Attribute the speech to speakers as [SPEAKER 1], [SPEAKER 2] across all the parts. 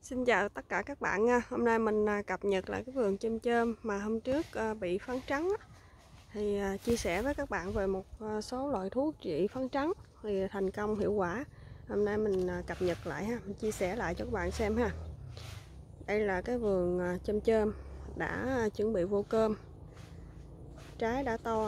[SPEAKER 1] Xin chào tất cả các bạn nha. Hôm nay mình cập nhật lại cái vườn chôm chôm mà hôm trước bị phấn trắng thì chia sẻ với các bạn về một số loại thuốc trị phấn trắng thì thành công hiệu quả. Hôm nay mình cập nhật lại ha, mình chia sẻ lại cho các bạn xem ha. Đây là cái vườn chôm chôm đã chuẩn bị vô cơm, trái đã to,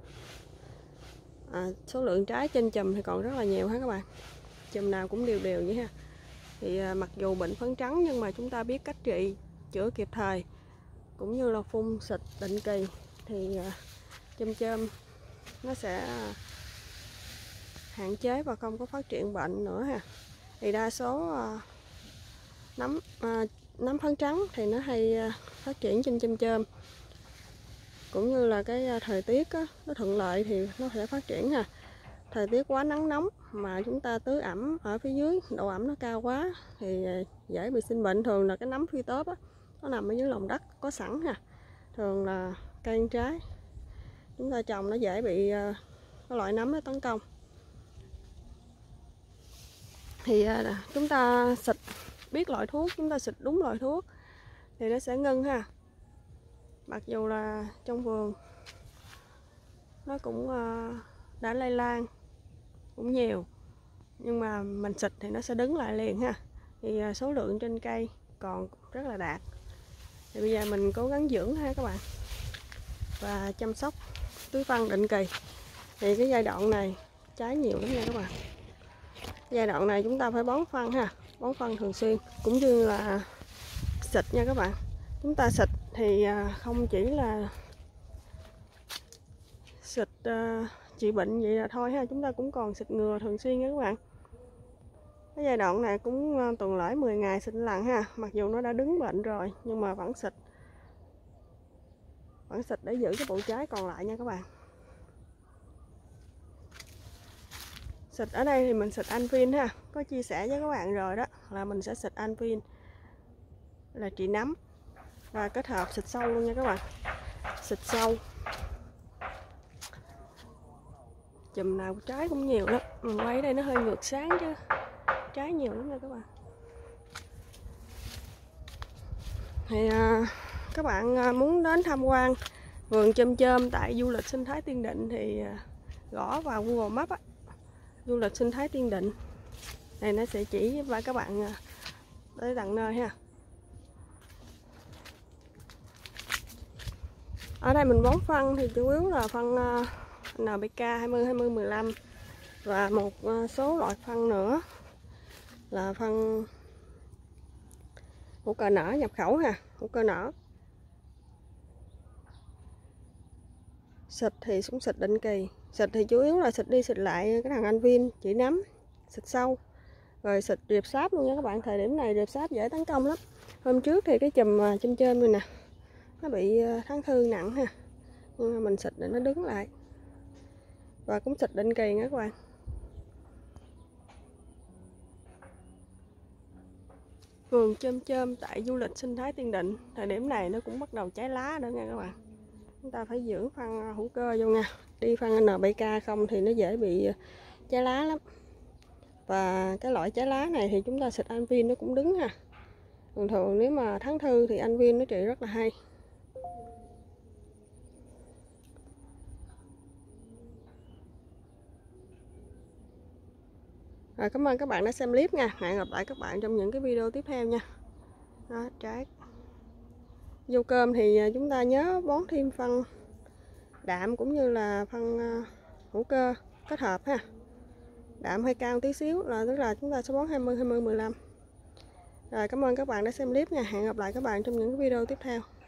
[SPEAKER 1] số lượng trái trên chùm thì còn rất là nhiều ha các bạn. Chùm nào cũng đều đều vậy ha. Thì mặc dù bệnh phấn trắng nhưng mà chúng ta biết cách trị, chữa kịp thời cũng như là phun xịt định kỳ thì chôm chôm nó sẽ hạn chế và không có phát triển bệnh nữa ha. Thì đa số nấm phấn trắng thì nó hay phát triển trên chôm chôm, cũng như là cái thời tiết nó thuận lợi thì nó sẽ phát triển ha. Thời tiết quá nắng nóng mà chúng ta tưới ẩm ở phía dưới, độ ẩm nó cao quá thì dễ bị sinh bệnh. Thường là cái nấm phi tớp nó nằm ở dưới lòng đất có sẵn ha. Thường là cây ăn trái chúng ta trồng nó dễ bị cái loại nấm nó tấn công. Thì chúng ta xịt biết loại thuốc, chúng ta xịt đúng loại thuốc thì nó sẽ ngưng ha. Mặc dù là trong vườn nó cũng đã lây lan cũng nhiều, nhưng mà mình xịt thì nó sẽ đứng lại liền ha. Thì số lượng trên cây còn rất là đạt. Thì bây giờ mình cố gắng dưỡng ha các bạn, và chăm sóc tưới phân định kỳ. Thì cái giai đoạn này trái nhiều lắm nha các bạn. Giai đoạn này chúng ta phải bón phân ha, bón phân thường xuyên cũng như là xịt nha các bạn. Chúng ta xịt thì không chỉ là xịt trị bệnh vậy là thôi ha, chúng ta cũng còn xịt ngừa thường xuyên nha các bạn. Cái giai đoạn này cũng tuần lễ 10 ngày xịt lần ha. Mặc dù nó đã đứng bệnh rồi nhưng mà vẫn xịt để giữ cái bộ trái còn lại nha các bạn. Xịt ở đây thì mình xịt Anvin ha, có chia sẻ với các bạn rồi đó, là mình sẽ xịt Anvin là trị nấm và kết hợp xịt sâu luôn nha các bạn. Xịt sâu chùm nào trái cũng nhiều lắm. Mình quay đây nó hơi ngược sáng chứ trái nhiều lắm nha các bạn. Thì các bạn muốn đến tham quan vườn chôm chôm tại du lịch sinh thái Tiên Định thì gõ vào Google Maps du lịch sinh thái Tiên Định này, nó sẽ chỉ và các bạn tới tận nơi ha. Ở đây mình bón phân thì chủ yếu là phân NPK 20-20-15 và một số loại phân nữa là phân hữu cơ nở nhập khẩu ha, hữu cơ nở. Xịt thì cũng xịt định kỳ, xịt thì chủ yếu là xịt đi xịt lại cái thằng Anvin chỉ nấm, xịt sâu rồi xịt rệp sáp luôn nha các bạn. Thời điểm này rệp sáp dễ tấn công lắm. Hôm trước thì cái chùm chôm chôm này nè nó bị thắng thư nặng ha, nhưng mà mình xịt để nó đứng lại và cũng xịt định kỳ nha các bạn. Vườn chôm chôm tại du lịch sinh thái Tiên Định, thời điểm này nó cũng bắt đầu trái lá nữa nha các bạn. Chúng ta phải dưỡng phân hữu cơ vô nha. Đi phân NPK không thì nó dễ bị trái lá lắm. Và cái loại trái lá này thì chúng ta xịt Anvin nó cũng đứng ha. Thường thường nếu mà thắng thư thì Anvin nó trị rất là hay. Rồi, cảm ơn các bạn đã xem clip nha. Hẹn gặp lại các bạn trong những cái video tiếp theo nha. Đó, trái vô cơm thì chúng ta nhớ bón thêm phân đạm cũng như là phân hữu cơ kết hợp ha. Đạm hơi cao tí xíu là tức là chúng ta sẽ bón 20-20-15. Rồi, cảm ơn các bạn đã xem clip nha. Hẹn gặp lại các bạn trong những video tiếp theo.